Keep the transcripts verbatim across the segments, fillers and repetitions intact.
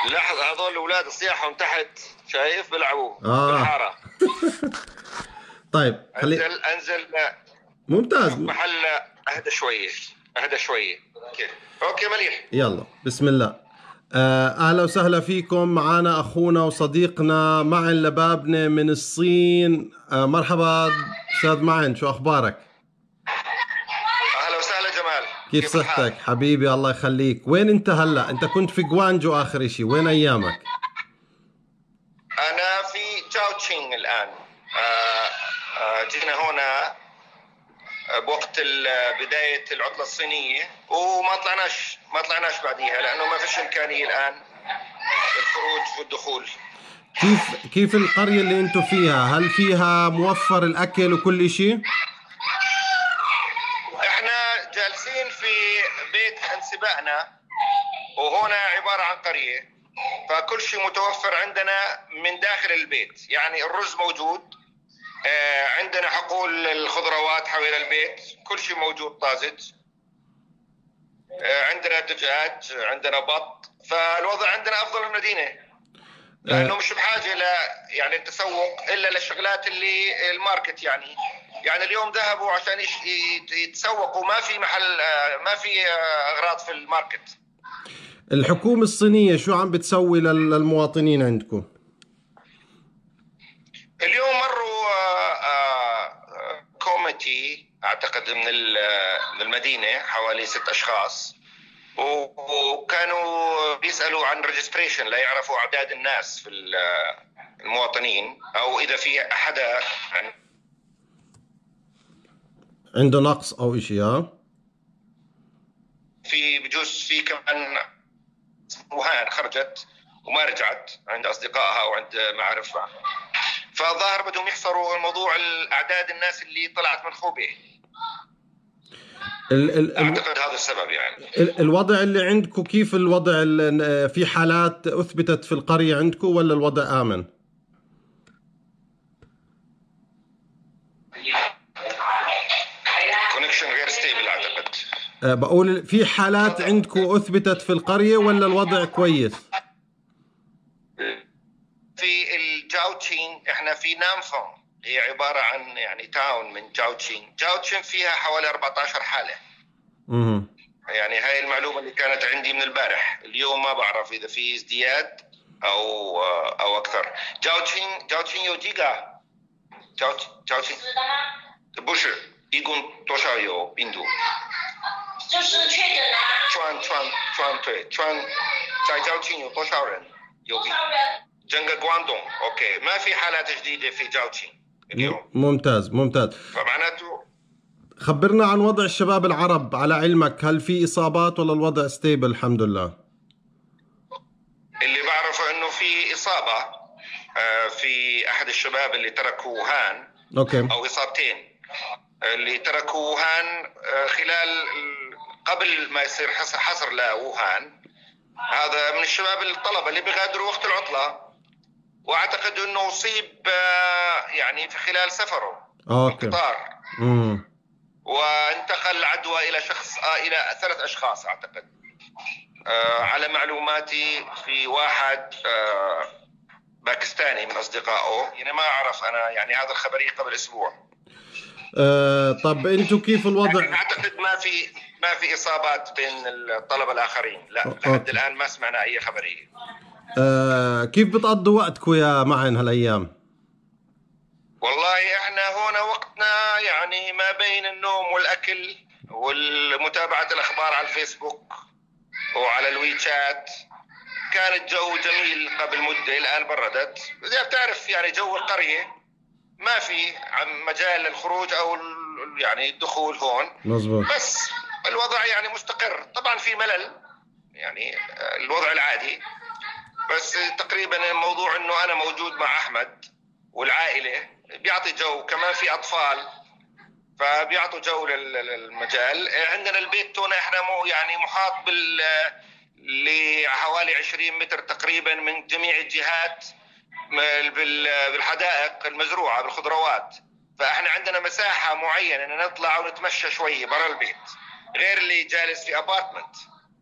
لحظة، هذول الأولاد صياحهم تحت شايف بيلعبوا اه بالحارة. طيب خلي. انزل انزل ممتاز. شوف محل اهدى شوية، اهدى شوية. اوكي اوكي مليح. يلا بسم الله. آه، اهلا وسهلا فيكم. معنا اخونا وصديقنا معن لبابنة من الصين. آه، مرحبا استاذ معن، شو اخبارك؟ اهلا وسهلا جمال، كيف كيف الحال؟ صحتك حبيبي؟ الله يخليك. وين انت هلا؟ انت كنت في جوانجو اخر اشي، وين ايامك؟ انا في تشاو تشينغ الان. آه آه جينا هنا بوقت بداية العطلة الصينية وما طلعناش ما طلعناش بعديها لأنه ما فيش إمكانية الآن الخروج والدخول. كيف كيف القرية اللي انتم فيها؟ هل فيها موفر الاكل وكل اشي؟ احنا جالسين في بيت انسبائنا، وهنا عبارة عن قرية، فكل شيء متوفر عندنا من داخل البيت. يعني الرز موجود، عندنا حقول الخضروات حول البيت، كل شيء موجود طازج. عندنا دجاج، عندنا بط، فالوضع عندنا افضل من المدينه، لانه مش بحاجه ل يعني التسوق الا للشغلات اللي الماركت. يعني يعني اليوم ذهبوا عشان يتسوقوا، ما في محل، ما في اغراض في الماركت. الحكومة الصينية شو عم بتسوي للمواطنين عندكم؟ اليوم مروا كوميتي اعتقد من المدينه، حوالي ست اشخاص، وكانوا بيسالوا عن ريجستريشن لا يعرفوا اعداد الناس في المواطنين، او اذا في حدا عنده نقص او اشي. ها في بجوز في كمان وهان خرجت وما رجعت عند اصدقائها وعند معارفها، فالظاهر بدهم يحصروا الموضوع الاعداد الناس اللي طلعت من خوبه. ال ال اعتقد هذا السبب. يعني ال الوضع اللي عندكم كيف؟ الوضع في حالات اثبتت في القرية عندكم ولا الوضع امن؟ كونكشن غير ستيبل اعتقد. أه بقول في حالات عندكم اثبتت في القرية ولا الوضع كويس؟ في الجاوتشين احنا في نامفون، هي عبارة عن يعني تاون من جاوتشين. جاوتشين فيها حوالي أربعة عشر حالة. امم يعني هاي المعلومة اللي كانت عندي من البارح. اليوم ما بعرف إذا في ازدياد أو أو أكثر. جاوتشين جاوتشين يوجيغا جاوتشين بوش يقول توشا يو بيندو 就是确诊啊， 川川川对川在交庆有多少人有病？整个广东 اوكي ما في حالات جديده في جاوتشين اليوم. ممتاز ممتاز. فمعناته خبرنا عن وضع الشباب العرب على علمك، هل في اصابات ولا الوضع ستيبل؟ الحمد لله. اللي بعرفه انه في اصابه في احد الشباب اللي تركوا ووهان، اوكي، او اصابتين اللي تركوا ووهان خلال قبل ما يصير حصر لووهان. هذا من الشباب الطلبه اللي بيغادروا وقت العطله، واعتقد انه اصيب يعني في خلال سفره بالقطار، امم وانتقل العدوى الى شخص الى ثلاث اشخاص اعتقد. آه على معلوماتي في واحد آه باكستاني من اصدقائه، يعني ما اعرف انا، يعني هذا الخبري قبل اسبوع. آه طب انتم كيف الوضع؟ يعني اعتقد ما في ما في اصابات بين الطلبه الاخرين، لا لحد الان ما سمعنا اي خبريه. آه كيف بتقضوا وقتكم يا معن هالايام؟ والله احنا هنا وقتنا يعني ما بين النوم والاكل والمتابعه الاخبار على الفيسبوك وعلى الويتشات. كان الجو جميل قبل مده، الان بردت. زي بتعرف يعني جو القريه ما في مجال للخروج او يعني الدخول هون. مزبوط. بس الوضع يعني مستقر. طبعا في ملل، يعني الوضع العادي، بس تقريبا الموضوع انه انا موجود مع احمد والعائله بيعطي جو. كمان في اطفال فبيعطوا جو للمجال. عندنا البيت تونا احنا مو يعني محاط بال لحوالي عشرين متر تقريبا من جميع الجهات بالحدائق المزروعه بالخضروات. فاحنا عندنا مساحه معينه ان نطلع ونتمشى شويه برا البيت، غير اللي جالس في ابارتمنت.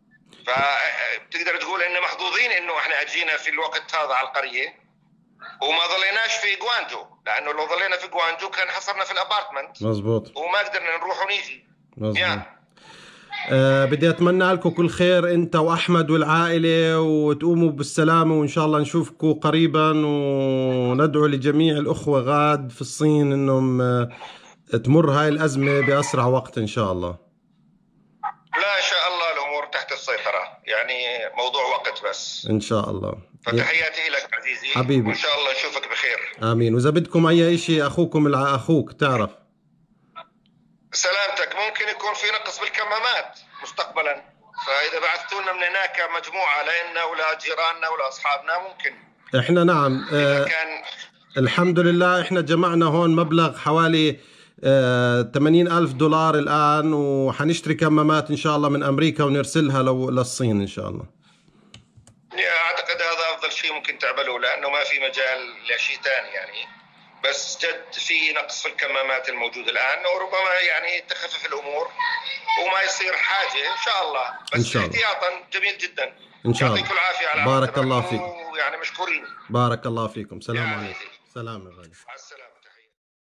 فبتقدر تقول ان محظوظين انه احنا اجينا في الوقت هذا على القريه وما ظليناش في جوانجو، لانه لو ظلينا في جوانجو كان حصرنا في الابارتمنت مزبوط وما قدرنا نروح ونيجي. مزبوط. يا. أه بدي اتمنى لكم كل خير انت واحمد والعائله، وتقوموا بالسلامه، وان شاء الله نشوفكم قريبا، وندعو لجميع الاخوه غاد في الصين انهم تمر هاي الازمه باسرع وقت ان شاء الله. لا ان شاء الله الامور تحت السيطره، يعني موضوع وقت بس ان شاء الله. فتحياتي لك عزيزي حبيبي، وان شاء الله نشوفك بخير. امين. واذا بدكم اي شيء اخوكم الع... اخوك تعرف سلامتك، ممكن يكون في نقص بالكمامات مستقبلا، فاذا بعثتوا لنا من هناك مجموعه لنا ولا جيراننا ولا اصحابنا ممكن. احنا نعم إذا آه كان الحمد لله احنا جمعنا هون مبلغ حوالي آه ثمانين ألف دولار الآن، وحنشتري كمامات إن شاء الله من أمريكا ونرسلها لو للصين إن شاء الله. أعتقد هذا أفضل شيء ممكن تعملوه، لأنه ما في مجال لشيء ثاني يعني، بس جد في نقص في الكمامات الموجود الآن، وربما يعني تخفف الأمور وما يصير حاجة إن شاء الله، بس إن شاء الله. احتياطا جميل جدا. إن شاء الله. يعطيكم العافية على بارك الله فيك. يعني مشكورين. بارك الله فيكم. سلام يا عليكم. عزيزي. سلام يا غالي. مع السلامة.